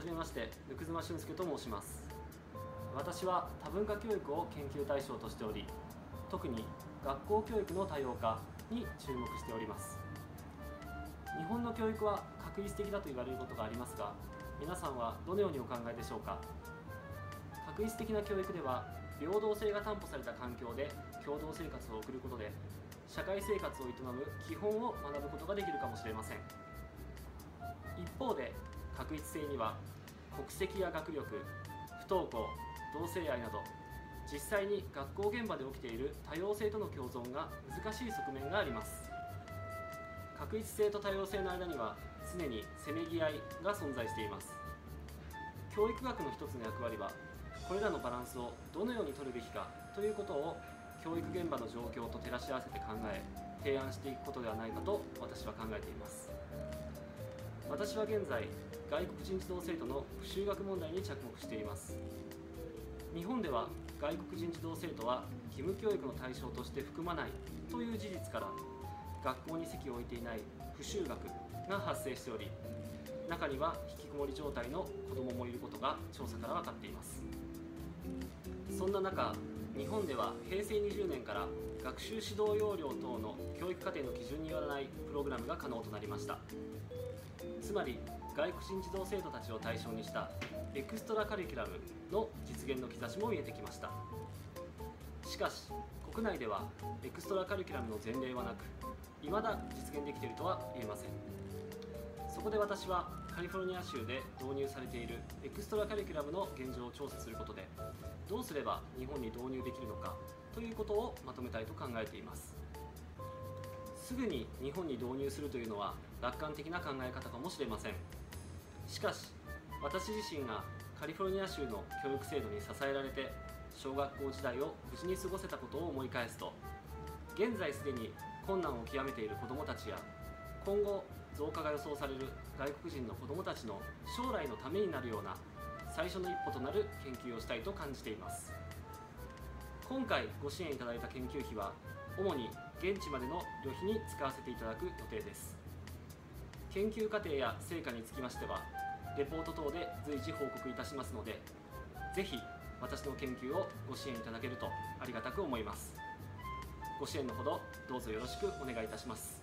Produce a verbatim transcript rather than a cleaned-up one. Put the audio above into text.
はじめまして、温妻俊介と申します。私は多文化教育を研究対象としており、特に学校教育の多様化に注目しております。日本の教育は画一的だと言われることがありますが、皆さんはどのようにお考えでしょうか。画一的な教育では、平等性が担保された環境で共同生活を送ることで、社会生活を営む基本を学ぶことができるかもしれません。一方で、画一性には国籍や学力、不登校、同性愛など実際に学校現場で起きている多様性との共存が難しい側面があります。画一性と多様性の間には常にせめぎ合いが存在しています。教育学の一つの役割は、これらのバランスをどのように取るべきかということを教育現場の状況と照らし合わせて考え、提案していくことではないかと私は考えています。私は現在、外国人児童生徒の不就学問題に着目しています。日本では外国人児童生徒は義務教育の対象として含まないという事実から、学校に籍を置いていない不就学が発生しており、中には引きこもり状態の子どももいることが調査から分かっています。そんな中、日本ではへいせいにじゅうねんから学習指導要領等の教育課程の基準によらないプログラムが可能となりました。つまり、外国人児童生徒たちを対象にしたエクストラカリキュラムの実現の兆しも見えてきました。しかし、国内ではエクストラカリキュラムの前例はなく、未だ実現できているとは言えません。そこで私はカリフォルニア州で導入されているエクストラカリキュラムの現状を調査することで、どうすれば日本に導入できるのかということをまとめたいと考えています。すぐに日本に導入するというのは楽観的な考え方かもしれません。しかし、私自身がカリフォルニア州の教育制度に支えられて小学校時代を無事に過ごせたことを思い返すと、現在すでに困難を極めている子どもたちや、今後増加が予想される外国人の子どもたちの将来のためになるような最初の一歩となる研究をしたいと感じています。今回ご支援いただいた研究費は、主に現地までの旅費に使わせていただく予定です。研究過程や成果につきましては、レポート等で随時報告いたしますので、ぜひ私の研究をご支援いただけるとありがたく思います。ご支援のほどどうぞよろしくお願いいたします。